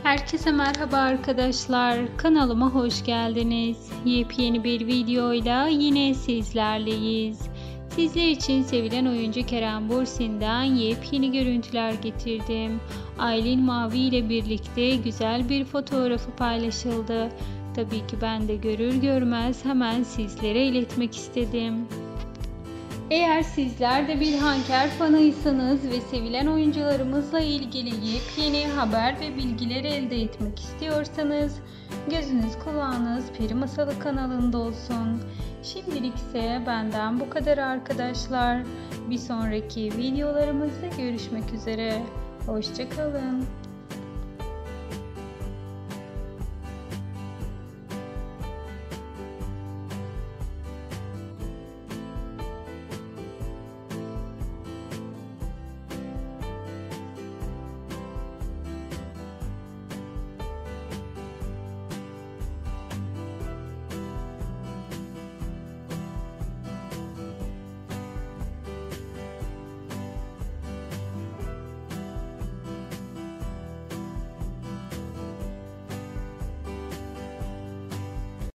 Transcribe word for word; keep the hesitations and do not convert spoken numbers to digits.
Herkese merhaba arkadaşlar. Kanalıma hoş geldiniz. Yepyeni bir videoyla yine sizlerleyiz. Sizler için sevilen oyuncu Kerem Bürsin'den yepyeni görüntüler getirdim. Aylin Mavi ile birlikte güzel bir fotoğrafı paylaşıldı. Tabii ki ben de görür görmez hemen sizlere iletmek istedim. Eğer sizler de bir Hanker fanıysanız ve sevilen oyuncularımızla ilgili yepyeni haber ve bilgiler elde etmek istiyorsanız gözünüz kulağınız Peri Masalı kanalında olsun. Şimdilik ise benden bu kadar arkadaşlar. Bir sonraki videolarımızda görüşmek üzere. Hoşça kalın.